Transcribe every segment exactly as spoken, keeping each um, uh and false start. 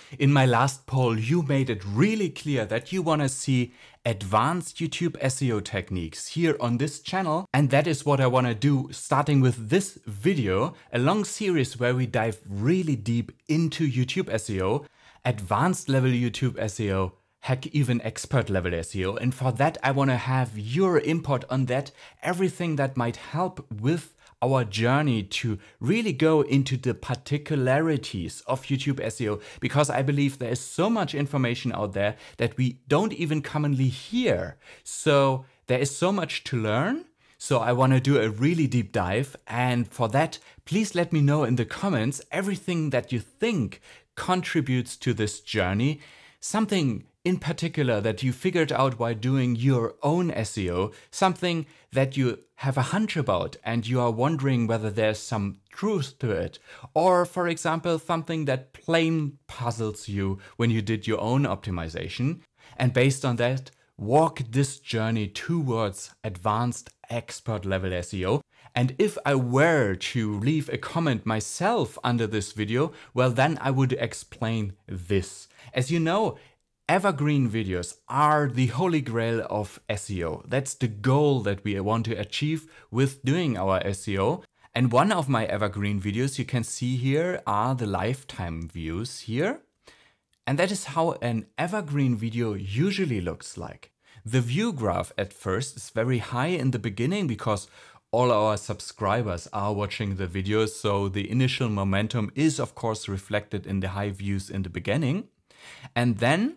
In my last poll, you made it really clear that you want to see advanced YouTube S E O techniques here on this channel. And that is what I want to do, starting with this video, a long series where we dive really deep into YouTube S E O, advanced level YouTube S E O, heck, even expert level S E O. And for that, I want to have your input on that, everything that might help with our journey to really go into the particularities of YouTube S E O, because I believe there is so much information out there that we don't even commonly hear. So there is so much to learn. So I want to do a really deep dive. And for that, please let me know in the comments everything that you think contributes to this journey. Something in particular that you figured out while doing your own S E O, something that you have a hunch about and you are wondering whether there's some truth to it. Or for example, something that plain puzzles you when you did your own optimization. And based on that, walk this journey towards advanced expert level S E O. And if I were to leave a comment myself under this video, well, then I would explain this. As you know, Evergreen videos are the holy grail of S E O. That's the goal that we want to achieve with doing our S E O. And one of my evergreen videos you can see here are the lifetime views here. And that is how an evergreen video usually looks like. The view graph at first is very high in the beginning because all our subscribers are watching the videos. So the initial momentum is of course reflected in the high views in the beginning. And then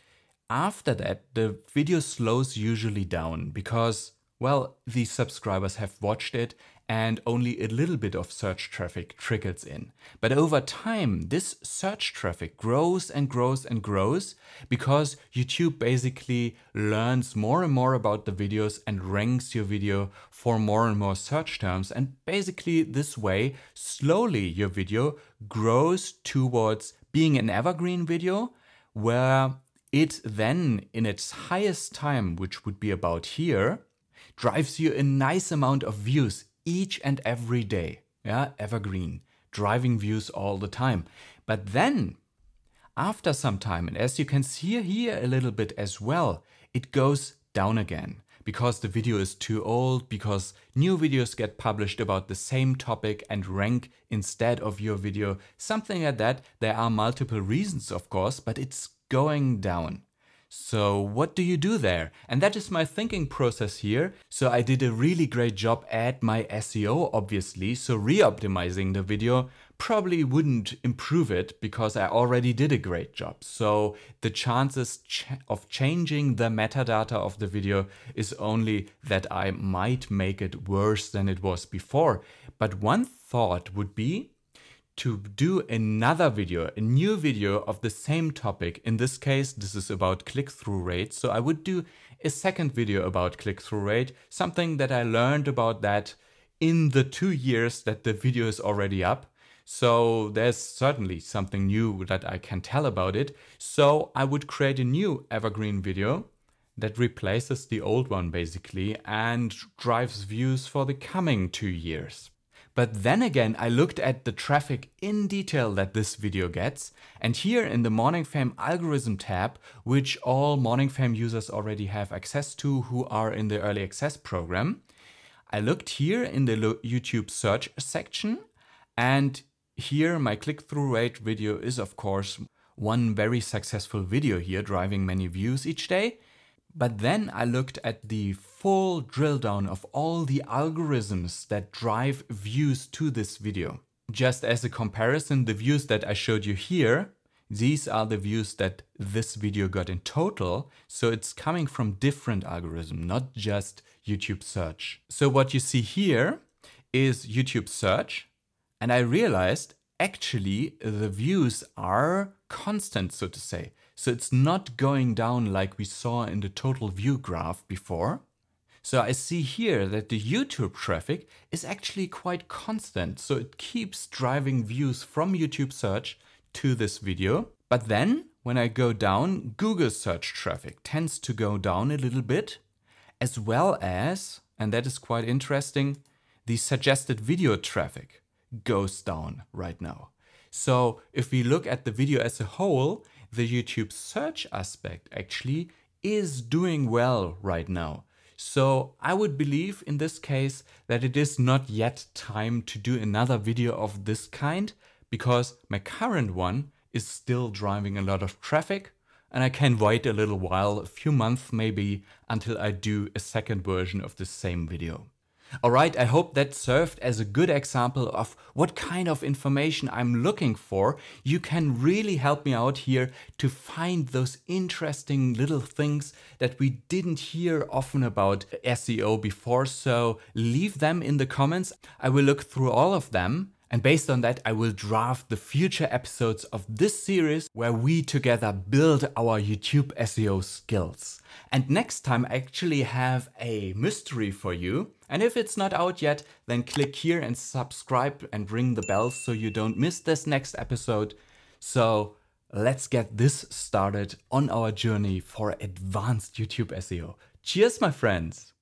after that, the video slows usually down because, well, the subscribers have watched it and only a little bit of search traffic trickles in. But over time, this search traffic grows and grows and grows because YouTube basically learns more and more about the videos and ranks your video for more and more search terms. And basically this way, slowly your video grows towards being an evergreen video where it then, in its highest time, which would be about here, drives you a nice amount of views each and every day. Yeah, evergreen, driving views all the time. But then, after some time, and as you can see here a little bit as well, it goes down again because the video is too old, because new videos get published about the same topic and rank instead of your video, something like that. There are multiple reasons, of course, but it's going down. So what do you do there? And that is my thinking process here. So I did a really great job at my S E O, obviously. So re-optimizing the video probably wouldn't improve it because I already did a great job. So the chances ch of changing the metadata of the video is only that I might make it worse than it was before. But one thought would be to do another video, a new video of the same topic. In this case, this is about click-through rate. So I would do a second video about click-through rate, something that I learned about that in the two years that the video is already up. So there's certainly something new that I can tell about it. So I would create a new evergreen video that replaces the old one basically and drives views for the coming two years. But then again, I looked at the traffic in detail that this video gets. And here in the Morningfame algorithm tab, which all Morningfame users already have access to who are in the early access program, I looked here in the YouTube search section. And here my click-through rate video is of course one very successful video here, driving many views each day. But then I looked at the full drill down of all the algorithms that drive views to this video. Just as a comparison, the views that I showed you here, these are the views that this video got in total. So it's coming from different algorithms, not just YouTube search. So what you see here is YouTube search. And I realized actually the views are constant, so to say. So it's not going down like we saw in the total view graph before. So I see here that the YouTube traffic is actually quite constant. So it keeps driving views from YouTube search to this video. But then when I go down, Google search traffic tends to go down a little bit, as well as, and that is quite interesting, the suggested video traffic goes down right now. So if we look at the video as a whole, the YouTube search aspect actually is doing well right now. So I would believe in this case that it is not yet time to do another video of this kind, because my current one is still driving a lot of traffic, and I can wait a little while, a few months maybe, until I do a second version of the same video. Alright, I hope that served as a good example of what kind of information I'm looking for. You can really help me out here to find those interesting little things that we didn't hear often about S E O before, so leave them in the comments. I will look through all of them. And based on that, I will draft the future episodes of this series where we together build our YouTube S E O skills. And next time I actually have a mystery for you. And if it's not out yet, then click here and subscribe and ring the bell so you don't miss this next episode. So let's get this started on our journey for advanced YouTube S E O. Cheers, my friends!